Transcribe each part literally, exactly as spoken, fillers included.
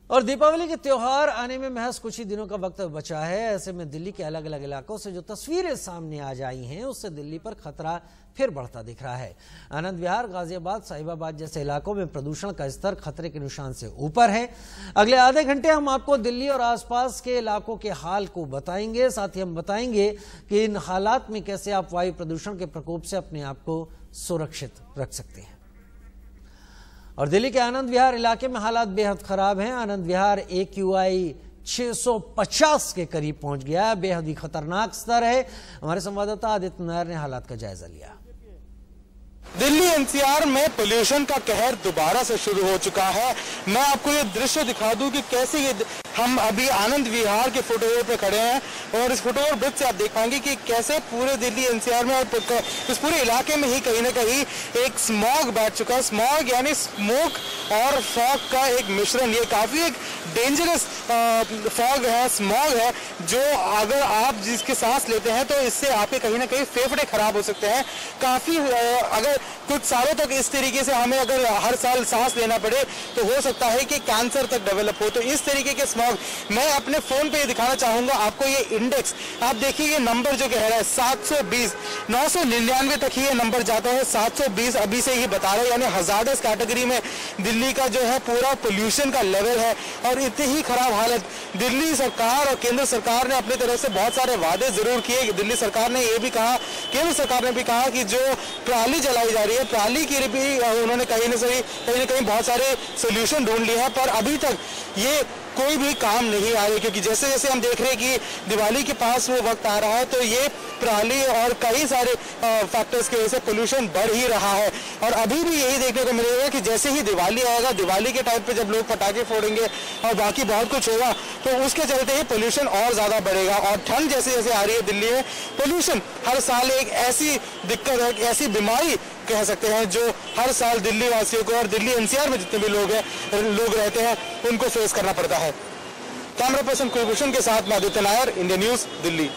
और दीपावली के त्योहार आने में महज कुछ ही दिनों का वक्त बचा है। ऐसे में दिल्ली के अलग अलग इलाकों से जो तस्वीरें सामने आ जाई हैं, उससे दिल्ली पर खतरा फिर बढ़ता दिख रहा है। आनंद विहार, गाजियाबाद, साहिबाबाद जैसे इलाकों में प्रदूषण का स्तर खतरे के निशान से ऊपर है। अगले आधे घंटे हम आपको दिल्ली और आसपास के इलाकों के हाल को बताएंगे। साथ ही हम बताएंगे कि इन हालात में कैसे आप वायु प्रदूषण के प्रकोप से अपने आप को सुरक्षित रख सकते हैं। और दिल्ली के आनंद विहार इलाके में हालात बेहद खराब हैं। आनंद विहार ए क्यू आई छह सौ पचास के करीब पहुंच गया है। बेहद ही खतरनाक स्तर है। हमारे संवाददाता आदित्य नायर ने हालात का जायजा लिया। दिल्ली एन सी आर में पोल्यूशन का कहर दोबारा से शुरू हो चुका है। मैं आपको ये दृश्य दिखा दूं कि कैसे ये हम अभी आनंद विहार के फुटओवर पे खड़े हैं और इस फुटओवर ब्रिज से आप देख पाएंगे कि कैसे पूरे दिल्ली एन सी आर में और इस पूरे इलाके में ही कहीं ना कहीं एक स्मॉग बैठ चुका है। स्मॉग यानी स्मोक और फॉग का एक मिश्रण। ये काफी एक डेंजरस फॉग है, स्मॉग है, जो अगर आप जिसके सांस लेते हैं तो इससे आपके कहीं ना कहीं फेफड़े खराब हो सकते हैं। काफी अगर कुछ सालों तक इस तरीके से हमें अगर हर साल सांस लेना पड़े तो हो सकता है कि कैंसर तक डेवलप हो। तो इस तरीके के स्मॉग मैं अपने फोन पे दिखाना चाहूंगा आपको। ये इंडेक्स आप देखिए, ये नंबर जो कह रहा है सात सौ बीस, नौ सौ निन्यानवे तक ही ये नंबर जाता है। सात सौ बीस अभी से ही बता रहे हैं, यानी हजार्डस कैटेगरी में दिल्ली का जो है पूरा पोल्यूशन का लेवल है। और इतनी ही खराब हालत। दिल्ली सरकार और केंद्र सरकार ने अपनी तरफ से बहुत सारे वादे जरूर किए। दिल्ली सरकार ने यह भी कहा, केंद्र सरकार ने भी कहा कि जो पराली जलाई जा रही है, पराली की भी उन्होंने कहीं ना कहीं कहीं ना कहीं बहुत सारे सोल्यूशन ढूंढ लिए हैं, पर अभी तक ये कोई भी काम नहीं आ रही। क्योंकि जैसे जैसे हम देख रहे हैं कि दिवाली के पास वो वक्त आ रहा है तो ये पराली और कई सारे फैक्टर्स की वजह से पोल्यूशन बढ़ ही रहा है। और अभी भी यही देखने को मिलेगा कि जैसे ही दिवाली आएगा, दिवाली के टाइम पे जब लोग पटाखे फोड़ेंगे और बाकी बहुत कुछ होगा, तो उसके चलते ही पोल्यूशन और ज्यादा बढ़ेगा। और ठंड जैसे जैसे आ रही है दिल्ली में, पोल्यूशन हर साल एक ऐसी दिक्कत है, एक ऐसी बीमारी कह सकते हैं जो हर साल दिल्ली वासियों को और दिल्ली एन सी आर में जितने भी लोग हैं लोग रहते हैं उनको फेस करना पड़ता है। कैमरा पर्सन कुलभूषण के साथ मैं आदित्य नायर, इंडिया न्यूज, दिल्ली।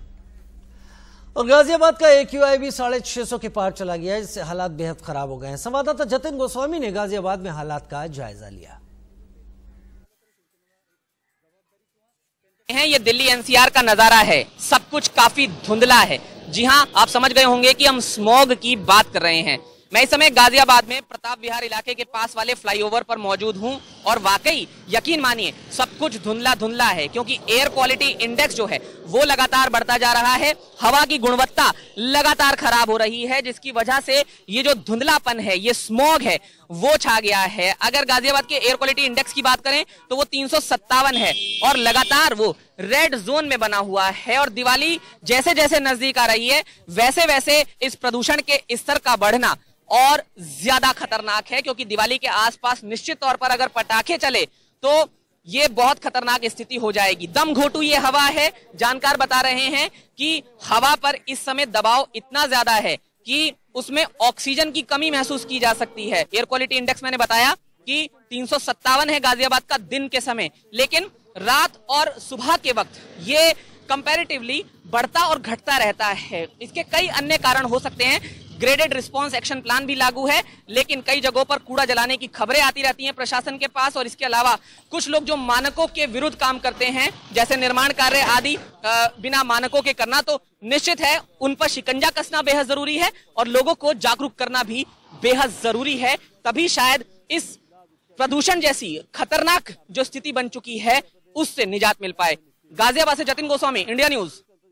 और गाजियाबाद का ए क्यू आई भी साढ़े छह सौ के पार चला गया है, जिससे हालात बेहद खराब हो गए हैं। संवाददाता जतिन गोस्वामी ने गाजियाबाद में हालात का जायजा लिया है। ये दिल्ली एन सी आर का नजारा है। सब कुछ काफी धुंधला है। जी हाँ, आप समझ गए होंगे कि हम स्मॉग की बात कर रहे हैं। मैं इस समय गाजियाबाद में प्रताप विहार इलाके के पास वाले फ्लाईओवर पर मौजूद हूं और वाकई यकीन मानिए सब कुछ धुंधला धुंधला है, क्योंकि एयर क्वालिटी इंडेक्स जो है वो लगातार बढ़ता जा रहा है। हवा की गुणवत्ता लगातार खराब हो रही है, जिसकी वजह से ये जो धुंधलापन है, ये स्मॉग है, वो छा गया है। अगर गाजियाबाद के एयर क्वालिटी इंडेक्स की बात करें तो वो तीन सौ सत्तावन है और लगातार वो रेड जोन में बना हुआ है। और दिवाली जैसे जैसे नजदीक आ रही है, वैसे वैसे इस प्रदूषण के स्तर का बढ़ना और ज्यादा खतरनाक है, क्योंकि दिवाली के आसपास निश्चित तौर पर अगर पटाखे चले तो ये बहुत खतरनाक स्थिति हो जाएगी। दम घोटू ये हवा है। जानकार बता रहे हैं कि हवा पर इस समय दबाव इतना ज्यादा है कि उसमें ऑक्सीजन की कमी महसूस की जा सकती है। एयर क्वालिटी इंडेक्स मैंने बताया कि तीन सौ सत्तावन है गाजियाबाद का दिन के समय, लेकिन रात और सुबह के वक्त ये कंपैरेटिवली बढ़ता और घटता रहता है। इसके कई अन्य कारण हो सकते हैं। ग्रेडेड रिस्पांस एक्शन प्लान भी लागू है, लेकिन कई जगहों पर कूड़ा जलाने की खबरें आती रहती हैं प्रशासन के पास। और इसके अलावा कुछ लोग जो मानकों के विरुद्ध काम करते हैं, जैसे निर्माण कार्य आदि बिना मानकों के करना, तो निश्चित है उन पर शिकंजा कसना बेहद जरूरी है और लोगों को जागरूक करना भी बेहद जरूरी है। तभी शायद इस प्रदूषण जैसी खतरनाक जो स्थिति बन चुकी है उससे निजात मिल पाए। गाजियाबाद से जतिन गोस्वामी, इंडिया न्यूज।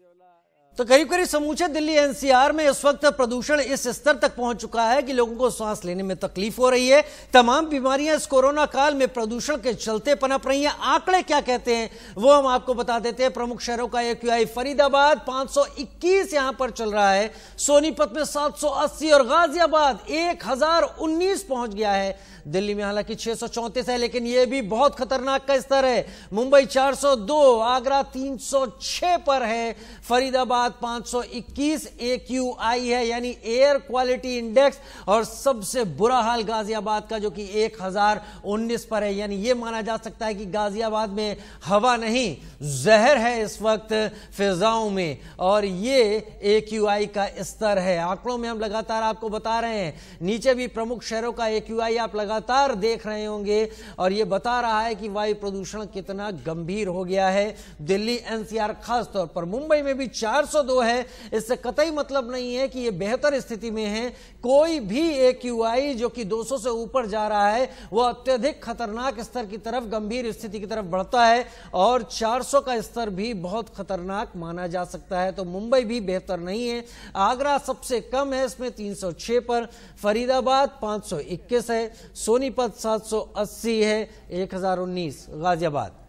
तो करीब करीब समूचे दिल्ली एन सी आर में इस वक्त प्रदूषण इस स्तर तक पहुंच चुका है कि लोगों को सांस लेने में तकलीफ हो रही है। तमाम बीमारियां इस कोरोना काल में प्रदूषण के चलते पनप रही हैं। आंकड़े क्या कहते हैं वो हम आपको बता देते हैं। प्रमुख शहरों का ए क्यू आई फरीदाबाद पांच सौ इक्कीस यहां पर चल रहा है, सोनीपत में सात सौ अस्सी और गाजियाबाद एक हजार उन्नीस पहुंच गया है। दिल्ली में हालांकि छह सौ चौंतीस है, लेकिन यह भी बहुत खतरनाक का स्तर है। मुंबई चार सौ दो, आगरा तीन सौ छह पर है, फरीदाबाद गाजियाबाद पाँच सौ इक्कीस ए क्यू आई है, यानी एयर क्वालिटी इंडेक्स, और सबसे बुरा हाल गाजियाबाद का जो कि एक हजार उन्नीस पर है। यानी यह माना जा सकता है कि गाजियाबाद में हवा नहीं, जहर है इस वक्त फिजाओं में, और ये ए क्यू आई का स्तर है। आंकड़ों में हम लगातार आपको बता रहे हैं, नीचे भी प्रमुख शहरों का ए क्यू आई आप लगातार देख रहे होंगे, और यह बता रहा है कि वायु प्रदूषण कितना गंभीर हो गया है। दिल्ली एन सी आर खास तौर पर मुंबई में भी चार सौ दो है। इससे कतई मतलब नहीं है कि यह बेहतर स्थिति में है। कोई भी ए क्यू आई जो कि दो सौ से ऊपर जा रहा है वह अत्यधिक खतरनाक स्तर की तरफ, गंभीर स्थिति की तरफ बढ़ता है, और चार सौ का स्तर भी बहुत खतरनाक माना जा सकता है। तो मुंबई भी बेहतर नहीं है। आगरा सबसे कम है, इसमें तीन सौ छह पर, फरीदाबाद पाँच सौ इक्कीस है, सोनीपत सात सौ अस्सी है, एक हजार उन्नीस गाजियाबाद।